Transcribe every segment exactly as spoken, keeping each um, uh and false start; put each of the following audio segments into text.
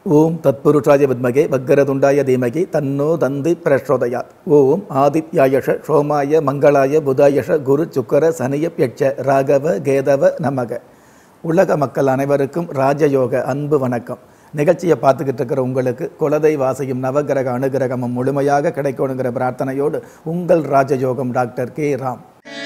ஓம் தத்புருஷாய வித்மகே வக்கரதுண்டாய தீமகி தன்னோ தந்தி பிரச்சோதயாத். ஓம் ஆதித்யாயஷ சோமாய மங்களாய புதாயஷ குரு சுக்கர சனியப்யட்ச ராகவ கேதவ நமக. உலக மக்கள் அனைவருக்கும் ராஜயோக அன்பு வணக்கம். நிகழ்ச்சியை பார்த்துக்கிட்டு இருக்கிற உங்களுக்கு குலதெய்வ ஆசையும் நவகிரக அனுகிரகமும் முழுமையாக கிடைக்கணுங்கிற பிரார்த்தனையோடு உங்கள் ராஜயோகம் டாக்டர் கே ராம்.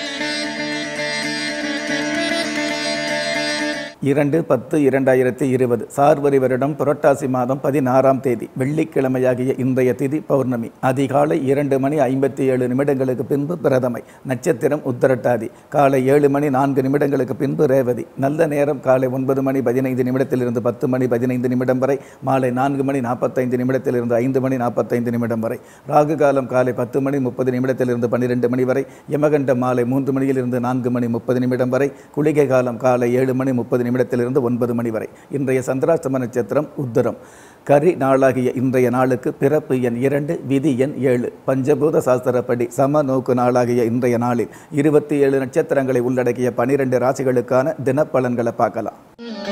இரண்டு பத்து இரண்டாயிரத்தி இருபது சார்வரி வருடம் புரட்டாசி மாதம் பதினாறாம் தேதி வெள்ளிக்கிழமையாகிய இன்றைய திதி பௌர்ணமி. அதிகாலை இரண்டு மணி ஐம்பத்தி ஏழு நிமிடங்களுக்கு பின்பு பிரதமை. நட்சத்திரம் உத்தரட்டாதி. காலை ஏழு மணி நான்கு நிமிடங்களுக்கு பின்பு ரேவதி. நல்ல நேரம் காலை ஒன்பது மணி பதினைந்து நிமிடத்திலிருந்து பத்து மணி பதினைந்து நிமிடம் வரை. மாலை நான்கு மணி நாற்பத்தைந்து நிமிடத்திலிருந்து ஐந்து மணி நாற்பத்தைந்து நிமிடம் வரை. ராகு காலம் காலை பத்து மணி முப்பது நிமிடத்திலிருந்து பன்னிரெண்டு மணி வரை. யமகண்டம் மாலை மூன்று மணியிலிருந்து நான்கு மணி முப்பது நிமிடம் வரை. குளிகை காலம் காலை ஏழு மணி முப்பது நிமிடத்திலிருந்து ஒன்பது மணி வரை. இன்றைய சந்திராஷ்டம நட்சத்திரம் உத்தரம். கரி நாளாகிய இன்றைய நாளுக்கு பிறப்பு எண் இரண்டு, விதி எண் ஏழு. பஞ்சபூத சாஸ்திரப்படி சம நோக்கு நாளாகிய இன்றைய நாளில் இருபத்தி ஏழு நட்சத்திரங்களை உள்ளடக்கிய பனிரெண்டு ராசிகளுக்கான தினப்பலன்களை பார்க்கலாம்.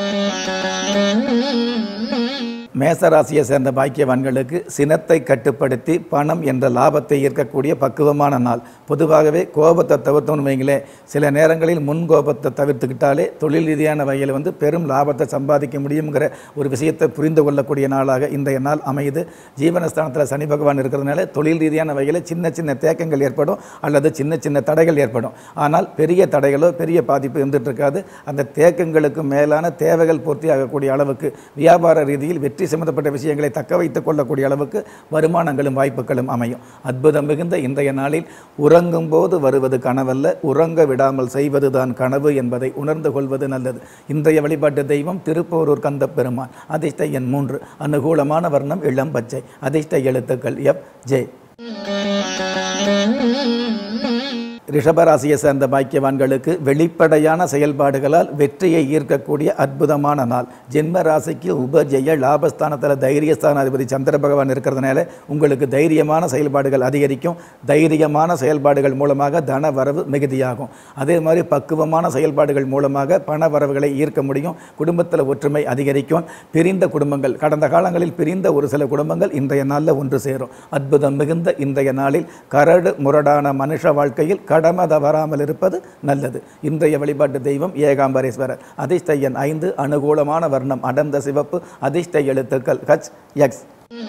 மேசராசியை சேர்ந்த பாக்கியவான்களுக்கு சினத்தை கட்டுப்படுத்தி பணம் என்ற லாபத்தை ஈர்க்கக்கூடிய பக்குவமான நாள். பொதுவாகவே கோபத்தை தவிர்த்தோன்னு வைங்களேன், சில நேரங்களில் முன் கோபத்தை தவிர்த்துக்கிட்டாலே தொழில் ரீதியான வகையில் வந்து பெரும் லாபத்தை சம்பாதிக்க முடியுங்கிற ஒரு விஷயத்தை புரிந்து கொள்ளக்கூடிய நாளாக இன்றைய நாள் அமையுது. ஜீவனஸ்தானத்தில் சனி பகவான் இருக்கிறதுனால தொழில் ரீதியான வகையில் சின்ன சின்ன தேக்கங்கள் ஏற்படும் அல்லது சின்ன சின்ன தடைகள் ஏற்படும். ஆனால் பெரிய தடைகளோ பெரிய பாதிப்பு இருந்துட்டு இருக்காது. அந்த தேக்கங்களுக்கு மேலான தேவைகள் பூர்த்தி ஆகக்கூடிய அளவுக்கு வியாபார ரீதியில் வெற்றி சம்பந்தப்பட்ட விஷயங்களை தக்க வைத்துக் கொள்ளக்கூடிய அளவுக்கு வருமானங்களும் வாய்ப்புகளும் அமையும். அற்புதம் மிகுந்த இன்றைய நாளில் உறங்கும் போது வருவது கனவல்ல, உறங்க விடாமல் செய்வதுதான் கனவு என்பதை உணர்ந்து கொள்வது நல்லது. இன்றைய வழிபாட்டு தெய்வம் திருப்போரூர் கந்த பெருமான். அதிர்ஷ்ட எண் மூன்று. அனுகூலமான வர்ணம் இளம் பச்சை. அதிர்ஷ்ட எழுத்துக்கள் எஃப் ஜே. ரிஷபராசியை சேர்ந்த பாக்கியவான்களுக்கு வெளிப்படையான செயல்பாடுகளால் வெற்றியை ஈர்க்கக்கூடிய அற்புதமான நாள். ஜென்ம ராசிக்கு உபஜெய லாபஸ்தானத்தில் தைரியஸ்தானாதிபதி சந்திர பகவான் இருக்கிறதுனால உங்களுக்கு தைரியமான செயல்பாடுகள் அதிகரிக்கும். தைரியமான செயல்பாடுகள் மூலமாக தன வரவு மிகுதியாகும். அதே மாதிரி பக்குவமான செயல்பாடுகள் மூலமாக பண வரவுகளை ஈர்க்க முடியும். குடும்பத்தில் ஒற்றுமை அதிகரிக்கும். பிரிந்த குடும்பங்கள், கடந்த காலங்களில் பிரிந்த ஒரு சில குடும்பங்கள் இன்றைய நாளில் ஒன்று சேரும். அற்புதம் மிகுந்த இன்றைய நாளில் கரடு முரடான மனுஷ வாழ்க்கையில் கடமை தவறாமல் இருப்பது நல்லது. இன்றைய வழிபாட்டு தெய்வம் ஏகாம்பரேஸ்வரர். அதிர்ஷ்ட எண் ஐந்து. அனுகூலமான வர்ணம் அடர்ந்த சிவப்பு. அதிர்ஷ்ட எழுத்துக்கள் ஹச் எக்ஸ்.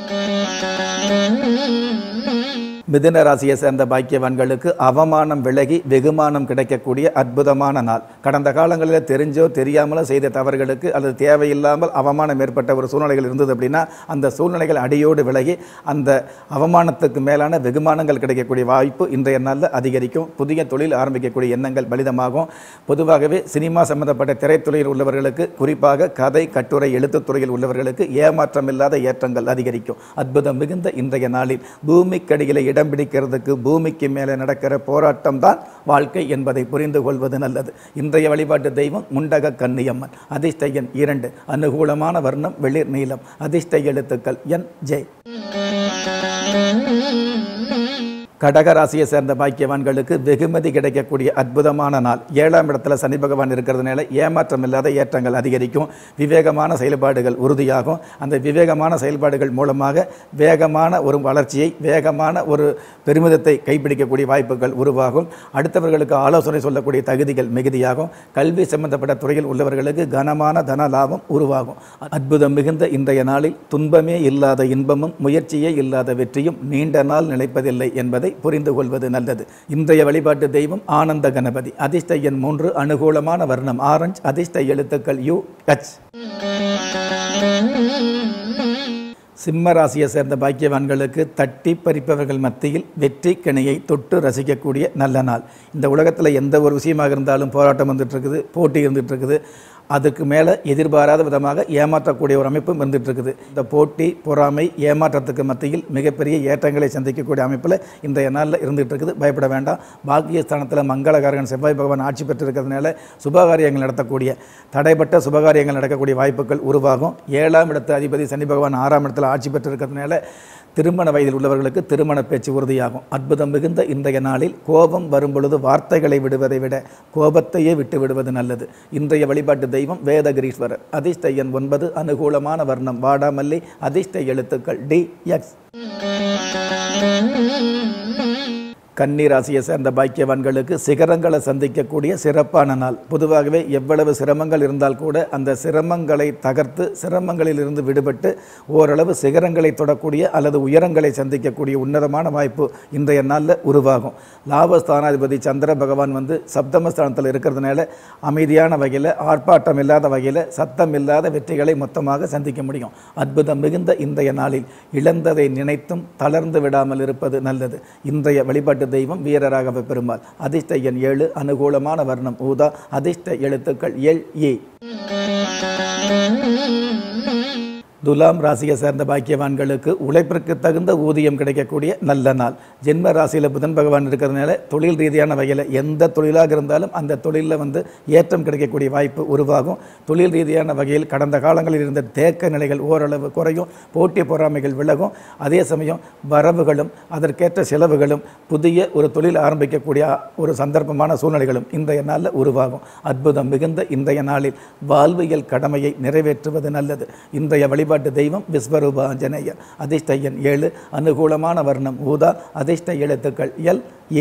மிதுன ராசியை சேர்ந்த பாக்கியவான்களுக்கு அவமானம் விலகி வெகுமானம் கிடைக்கக்கூடிய அற்புதமான நாள். கடந்த காலங்களில் தெரிஞ்சோ தெரியாமலோ செய்த தவறுகளுக்கு அல்லது தேவையில்லாமல் அவமானம் ஏற்பட்ட ஒரு சூழ்நிலைகள் இருந்தது அப்படின்னா அந்த சூழ்நிலைகள் அடியோடு விலகி அந்த அவமானத்துக்கு மேலான வெகுமானங்கள் கிடைக்கக்கூடிய வாய்ப்பு இன்றைய நாளில் அதிகரிக்கும். புதிய தொழில் ஆரம்பிக்கக்கூடிய எண்ணங்கள் பலிதமாகும். பொதுவாகவே சினிமா சம்பந்தப்பட்ட திரைத்துறையில் உள்ளவர்களுக்கு, குறிப்பாக கதை கட்டுரை எழுத்துத்துறையில் உள்ளவர்களுக்கு ஏமாற்றம் இல்லாத ஏற்றங்கள் அதிகரிக்கும். அற்புதம் மிகுந்த இன்றைய நாளில் பூமிக்கடியிலே இடம் பிடிக்கிறதுக்கு பூமிக்கு மேலே நடக்கிற போராட்டம் தான் வாழ்க்கை என்பதை புரிந்து கொள்வது நல்லது. இன்றைய வழிபாட்டு தெய்வம் முண்டக கன்னியம்மன். அதிர்ஷ்ட எண் இரண்டு. அனுகூலமான வர்ணம் வெளிர் நீலம். அதிர்ஷ்ட எழுத்துக்கள் என் ஜே. கடகராசியை சேர்ந்த பாக்கியவான்களுக்கு வெகுமதி கிடைக்கக்கூடிய அற்புதமான நாள். ஏழாம் இடத்துல சனி பகவான் இருக்கிறதுனால ஏமாற்றம் இல்லாத ஏற்றங்கள் அதிகரிக்கும். விவேகமான செயல்பாடுகள் உறுதியாகும். அந்த விவேகமான செயல்பாடுகள் மூலமாக வேகமான ஒரு வளர்ச்சியை, வேகமான ஒரு பெருமிதத்தை கைப்பிடிக்கக்கூடிய வாய்ப்புகள் உருவாகும். அடுத்தவர்களுக்கு ஆலோசனை சொல்லக்கூடிய தகுதிகள் மிகுதியாகும். கல்வி சம்பந்தப்பட்ட துறையில் உள்ளவர்களுக்கு கனமான தன லாபம் உருவாகும். அற்புதம் மிகுந்த இன்றைய நாளில் துன்பமே இல்லாத இன்பமும் முயற்சியே இல்லாத வெற்றியும் நீண்ட நாள் நிலைப்பதில்லை என்பதை புரிந்து கொள்வது நல்லது. இன்றைய வழிபாட்டு தெய்வம் ஆனந்த கணபதி. அதிர்ஷ்ட எண் மூன்று. அனுகூலமான வர்ணம் ஆரஞ்சு. அதிர்ஷ்ட எழுத்துக்கள் யூ ஹச். சிம்ம ராசியை சேர்ந்த பாக்கியவான்களுக்கு தட்டி பறிப்பவர்கள் மத்தியில் வெற்றி கனியை தொட்டு ரசிக்கக்கூடிய நல்ல நாள். இந்த உலகத்தில் எந்த ஒரு விஷயமாக இருந்தாலும் போராட்டம் வந்துட்டு இருக்குது, போட்டி இருந்துட்டு இருக்குது. அதுக்கு மேலே எதிர்பாராத விதமாக ஏமாற்றக்கூடிய ஒரு அமைப்பும் இருந்துட்டு இருக்குது. இந்த போட்டி, பொறாமை, ஏமாற்றத்துக்கு மத்தியில் மிகப்பெரிய ஏற்றங்களை சந்திக்கக்கூடிய அமைப்பில் இன்றைய நாளில் இருந்துகிட்டு இருக்குது. பயப்பட வேண்டாம். பாக்கியஸ்தானத்தில் மங்களகாரகன் செவ்வாய் பகவான் ஆட்சி பெற்றிருக்கிறதுனால சுபகாரியங்கள் நடத்தக்கூடிய, தடைப்பட்ட சுபகாரியங்கள் நடக்கக்கூடிய வாய்ப்புகள் உருவாகும். ஏழாம் இடத்து அதிபதி சனி பகவான் ஆறாம் இடத்துல ஆட்சி பெற்றிருக்கிறதுனால திருமண வயதில் உள்ளவர்களுக்கு திருமண பேச்சு உறுதியாகும். அற்புதம் மிகுந்த இன்றைய நாளில் கோபம் வரும் பொழுது வார்த்தைகளை விடுவதை விட கோபத்தையே விட்டு விடுவது நல்லது. இன்றைய வழிபாட்டு தெய்வம் வேதகிரீஸ்வரர். அதிர்ஷ்ட எண் ஒன்பது. அனுகூலமான வர்ணம் வாடாமல்லி. அதிர்ஷ்ட எழுத்துக்கள் டி எக்ஸ். கன்னி ராசியை சேர்ந்த பாக்கியவான்களுக்கு சிகரங்களை சந்திக்கக்கூடிய சிறப்பான நாள். பொதுவாகவே எவ்வளவு சிரமங்கள் இருந்தால் கூட அந்த சிரமங்களை தகர்த்து சிரமங்களிலிருந்து விடுபட்டு ஓரளவு சிகரங்களை தொடக்கூடிய அல்லது உயரங்களை சந்திக்கக்கூடிய உன்னதமான வாய்ப்பு இன்றைய நாளில் உருவாகும். லாபஸ்தானாதிபதி சந்திர பகவான் வந்து சப்தமஸ்தானத்தில் இருக்கிறதுனால அமைதியான வகையில், ஆர்ப்பாட்டம் இல்லாத வகையில், சத்தம் இல்லாத வெற்றிகளை மொத்தமாக சந்திக்க முடியும். அற்புதம் மிகுந்த இன்றைய நாளில் இழந்ததை நினைத்தும் தளர்ந்து விடாமல் இருப்பது நல்லது. இன்றைய வழிபாட்டு தெய்வம் வீரராகவ பெருமாள். அதிர்ஷ்ட எண் ஏழு. அனுகூலமான வர்ணம் ஊதா. அதிர்ஷ்ட எழுத்துக்கள் எல் ஏ. துலாம் ராசியை சேர்ந்த பாக்கியவான்களுக்கு உழைப்பிற்கு தகுந்த ஊதியம் கிடைக்கக்கூடிய நல்ல நாள். ஜென்ம ராசியில் புதன் பகவான் இருக்கிறதுனால தொழில் ரீதியான வகையில் எந்த தொழிலாக இருந்தாலும் அந்த தொழிலில் வந்து ஏற்றம் கிடைக்கக்கூடிய வாய்ப்பு உருவாகும். தொழில் ரீதியான வகையில் கடந்த காலங்களில் இருந்த தேக்க நிலைகள் ஓரளவு குறையும். போட்டி பொறாமைகள் விலகும். அதே சமயம் வரவுகளும் அதற்கேற்ற செலவுகளும் புதிய ஒரு தொழில் ஆரம்பிக்கக்கூடிய ஒரு சந்தர்ப்பமான சூழ்நிலைகளும் இன்றைய நாளில் உருவாகும். அற்புதம் மிகுந்த இன்றைய நாளில் வாழ்வியல் கடமையை நிறைவேற்றுவது நல்லது. இன்றைய வழிபாட்டு தெய்வம் விஸ்வரூப ஆஞ்சநேயர். அதிர்ஷ்ட எண் ஏழு. அனுகூலமான வர்ணம் ஊதா. அதிர்ஷ்ட எழுத்துக்கள் எல் ஏ.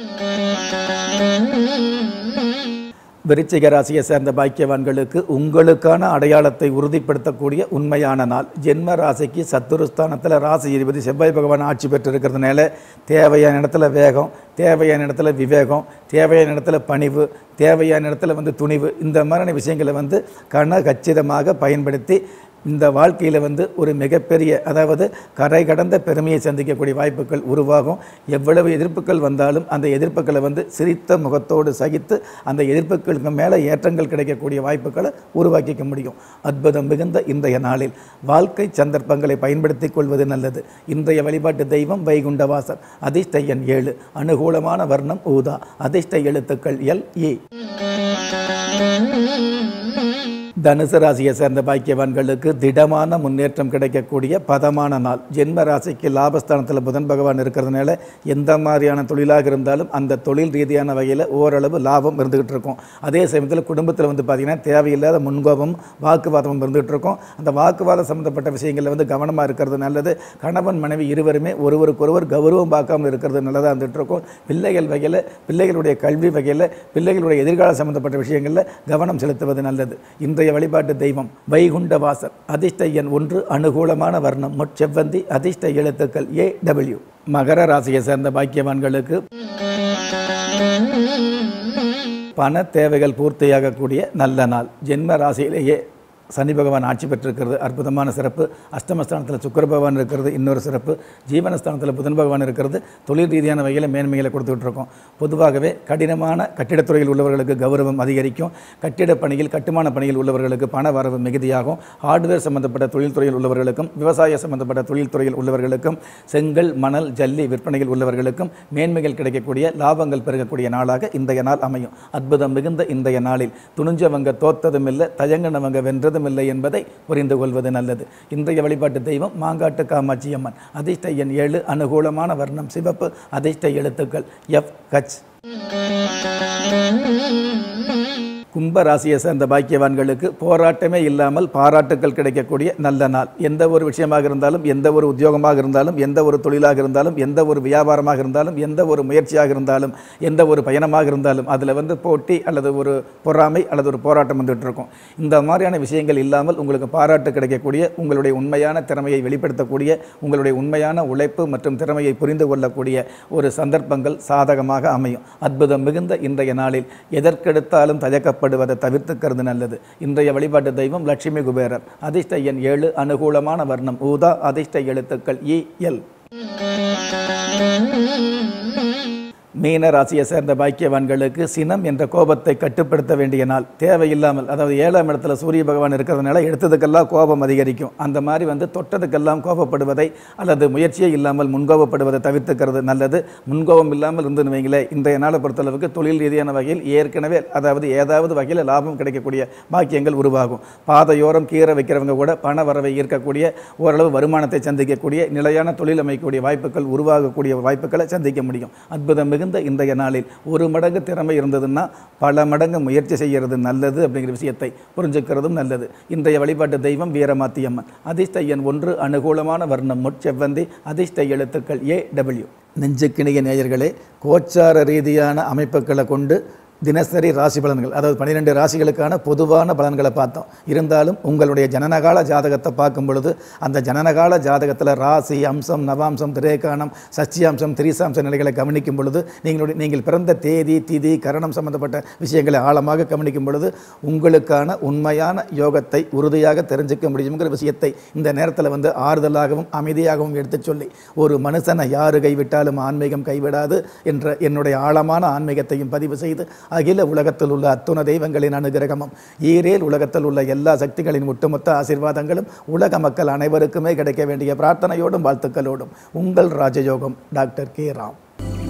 விருச்சிக ராசியை சேர்ந்த பாக்கியவான்களுக்கு உங்களுக்கான அடையாளத்தை உறுதிப்படுத்தக்கூடிய உண்மையான நாள். ஜென்ம ராசிக்கு சத்துருஸ்தானத்தில் ராசி அதிபதி செவ்வாய் பகவான் ஆட்சி பெற்றிருக்கிறதுனால தேவையான இடத்துல வேகம், தேவையான இடத்துல விவேகம், தேவையான இடத்துல பணிவு, தேவையான இடத்துல வந்து துணிவு, இந்த மாதிரியான விஷயங்களை வந்து கன கச்சிதமாக பயன்படுத்தி இந்த வாழ்க்கையில் வந்து ஒரு மிகப்பெரிய, அதாவது கரை கடந்த பெருமையை சந்திக்கக்கூடிய வாய்ப்புகள் உருவாகும். எவ்வளவு எதிர்ப்புகள் வந்தாலும் அந்த எதிர்ப்புகளை வந்து சிரித்த முகத்தோடு சகித்து அந்த எதிர்ப்புகளுக்கு மேலே ஏற்றங்கள் கிடைக்கக்கூடிய வாய்ப்புகளை உருவாக்கிக்க முடியும். அற்புதம் மிகுந்த இன்றைய நாளில் வாழ்க்கை சந்தர்ப்பங்களை பயன்படுத்தி கொள்வது நல்லது. இன்றைய வழிபாட்டு தெய்வம் வைகுண்டவாசர். அதிர்ஷ்ட எண் ஏழு. அனுகூலமான வர்ணம் ஊதா. அதிர்ஷ்ட எழுத்துக்கள் எல் ஏ. தனுசு ராசியை சேர்ந்த பாக்கியவான்களுக்கு திடமான முன்னேற்றம் கிடைக்கக்கூடிய பதமான நாள். ஜென்ம ராசிக்கு லாபஸ்தானத்தில் புதன் பகவான் இருக்கிறதுனால எந்த மாதிரியான தொழிலாக இருந்தாலும் அந்த தொழில் ரீதியான வகையில் ஓரளவு லாபம் இருந்துகிட்டு இருக்கும். அதே சமயத்தில் குடும்பத்தில் வந்து பார்த்திங்கன்னா தேவையில்லாத முன்கோபம் வாக்குவாதமும் இருந்துகிட்டு இருக்கும். அந்த வாக்குவாதம் சம்மந்தப்பட்ட விஷயங்களில் வந்து கவனமாக இருக்கிறது நல்லது. கணவன் மனைவி இருவருமே ஒருவருக்கொருவர் கௌரவம் பார்க்காமல் இருக்கிறது நல்லதாக இருந்துகிட்டு இருக்கும். பிள்ளைகள் வகையில், பிள்ளைகளுடைய கல்வி வகையில், பிள்ளைகளுடைய எதிர்காலம் சம்மந்தப்பட்ட விஷயங்களில் கவனம் செலுத்துவது நல்லது. இன்றைய வழிபாட்டு தெய்வம் வைகுண்டவாசர். அதிர்ஷ்ட எண் ஒன்று. அனுகூலமான வர்ணம் முட்செவ்வந்தி. அதிர்ஷ்ட எழுத்துக்கள் ஏ டபிள்யூ. மகர ராசியை சேர்ந்த பாக்கியவான்களுக்கு பண தேவைகள் பூர்த்தியாகக்கூடிய நல்ல நாள். ஜென்ம ராசியிலேயே சனி பகவான் ஆட்சி பெற்றிருக்கிறது, அற்புதமான சிறப்பு. அஷ்டமஸ்தானத்தில் சுக்கிர பகவான் இருக்கிறது, இன்னொரு சிறப்பு. ஜீவனஸ்தானத்தில் புதன் பகவான் இருக்கிறது, தொழில் ரீதியான வகையில் மேன்மைகளை கொடுத்துக்கிட்டு இருக்கோம். பொதுவாகவே கடினமான கட்டிடத்துறையில் உள்ளவர்களுக்கு கௌரவம் அதிகரிக்கும். கட்டிட பணியில், கட்டுமான பணியில் உள்ளவர்களுக்கு பண வரவு மிகுதியாகும். ஹார்ட்வேர் சம்பந்தப்பட்ட தொழில்துறையில் உள்ளவர்களுக்கும், விவசாய சம்பந்தப்பட்ட தொழில்துறையில் உள்ளவர்களுக்கும், செங்கல் மணல் ஜல்லி விற்பனையில் உள்ளவர்களுக்கும் மேன்மைகள் கிடைக்கக்கூடிய, லாபங்கள் பெருகக்கூடிய நாளாக இன்றைய நாள் அமையும். அற்புதம் மிகுந்த இன்றைய நாளில் துணிஞ்சவங்க தோத்ததும் இல்லை, தயங்கினவங்க வென்றதும் இல்லை என்பதை புரிந்து கொள்வது நல்லது. இன்றைய வழிபாட்டு தெய்வம் மாங்காட்டு காமாட்சி அம்மன். அதிர்ஷ்ட எண் ஏழு. அனுகூலமான வர்ணம் சிவப்பு. அதிர்ஷ்ட எழுத்துக்கள் எஃப் ஹச். கும்ப ராசியை சேர்ந்த பாக்கியவான்களுக்கு போராட்டமே இல்லாமல் பாராட்டுக்கள் கிடைக்கக்கூடிய நல்ல நாள். எந்த ஒரு விஷயமாக இருந்தாலும், எந்த ஒரு உத்தியோகமாக இருந்தாலும், எந்த ஒரு தொழிலாக இருந்தாலும், எந்த ஒரு வியாபாரமாக இருந்தாலும், எந்த ஒரு முயற்சியாக இருந்தாலும், எந்த ஒரு பயணமாக இருந்தாலும் அதில் வந்து போட்டி அல்லது ஒரு பொறாமை அல்லது ஒரு போராட்டம் வந்துட்டு இருக்கும். இந்த மாதிரியான விஷயங்கள் இல்லாமல் உங்களுக்கு பாராட்டு கிடைக்கக்கூடிய, உங்களுடைய உண்மையான திறமையை வெளிப்படுத்தக்கூடிய, உங்களுடைய உண்மையான உழைப்பு மற்றும் திறமையை புரிந்து கொள்ளக்கூடிய ஒரு சந்தர்ப்பங்கள் சாதகமாக அமையும். அற்புதம் மிகுந்த இன்றைய நாளில் எதற்கெடுத்தாலும் தயக்க படுவதை தவிர்த்துக்கிறது நல்லது. இன்றைய வழிபாட்டு தெய்வம் லட்சுமி குபேரர். அதிர்ஷ்ட எண் ஏழு. அனுகூலமான வர்ணம் ஊதா. அதிர்ஷ்ட எழுத்துக்கள் இ எல். மீன ராசியை சேர்ந்த பாக்கியவான்களுக்கு சினம் என்ற கோபத்தை கட்டுப்படுத்த வேண்டிய நாள். தேவையில்லாமல், அதாவது ஏழாம் இடத்துல சூரிய பகவான் இருக்கிறதுனால எடுத்ததுக்கெல்லாம் கோபம் அதிகரிக்கும். அந்த மாதிரி வந்து தொட்டதுக்கெல்லாம் கோபப்படுவதை அல்லது முயற்சியே இல்லாமல் முன்கோபப்படுவதை தவிர்த்துக்கிறது நல்லது. முன்கோபம் இல்லாமல் இருந்துன்னு வைங்களேன், இன்றைய நாளை பொறுத்தளவுக்கு தொழில் ரீதியான வகையில் ஏற்கனவே அதாவது ஏதாவது வகையில் லாபம் கிடைக்கக்கூடிய பாக்கியங்கள் உருவாகும். பாதையோரம் கீரை வைக்கிறவங்க கூட பண வரவை ஈர்க்கக்கூடிய, ஓரளவு வருமானத்தை சந்திக்கக்கூடிய, நிலையான தொழில் அமைக்கக்கூடிய வாய்ப்புகள் உருவாகக்கூடிய வாய்ப்புகளை சந்திக்க முடியும். அற்புதம் மிகுந்த இன்றைய நாளில் ஒரு மடங்கு திறமை இருந்ததுன்னா பல மடங்கு முயற்சி செய்கிறது நல்லது அப்படிங்கிற விஷயத்தை புரிஞ்சுக்கிறதும் நல்லது. இன்றைய வழிபாட்டு தெய்வம் வீரமாத்தியம்மன். அதிர்ஷ்ட எண் ஒன்று, அனுகூலமான வர்ணம் முட்செவ்வந்தி, அதிர்ஷ்ட எழுத்துக்கள் ஏ டபிள்யூ. நெஞ்சுக்கிணிய நேயர்களே, கோச்சார ரீதியான அமைப்புகளை கொண்டு தினசரி ராசி பலன்கள், அதாவது பன்னிரெண்டு ராசிகளுக்கான பொதுவான பலன்களை பார்த்தோம். இருந்தாலும் உங்களுடைய ஜனனகால ஜாதகத்தை பார்க்கும் பொழுது அந்த ஜனனகால ஜாதகத்தில் ராசி அம்சம், நவாம்சம், திரேகானம், சச்சியாம்சம், திரிசாம்ச நிலைகளை கவனிக்கும் பொழுது நீங்களுடைய நீங்கள் பிறந்த தேதி, திதி, கரணம் சம்பந்தப்பட்ட விஷயங்களை ஆழமாக கவனிக்கும் பொழுது உங்களுக்கான உண்மையான யோகத்தை உறுதியாக தெரிஞ்சுக்க முடியுங்கிற விஷயத்தை இந்த நேரத்தில் வந்து ஆறுதலாகவும் அமைதியாகவும் எடுத்து சொல்லி, ஒரு மனுஷனை யாரு கைவிட்டாலும் ஆன்மீகம் கைவிடாது என்ற என்னுடைய ஆழமான ஆன்மீகத்தையும் பதிவு செய்து அகில உலகத்தில் உள்ள அத்துண தெய்வங்களின் அனுகிரகமும் ஈரேல் உலகத்தில் உள்ள எல்லா சக்திகளின் ஒட்டுமொத்த ஆசீர்வாதங்களும் உலக மக்கள் அனைவருக்குமே கிடைக்க வேண்டிய பிரார்த்தனையோடும் வாழ்த்துக்களோடும் உங்கள் ராஜயோகம் டாக்டர் கே ராம்.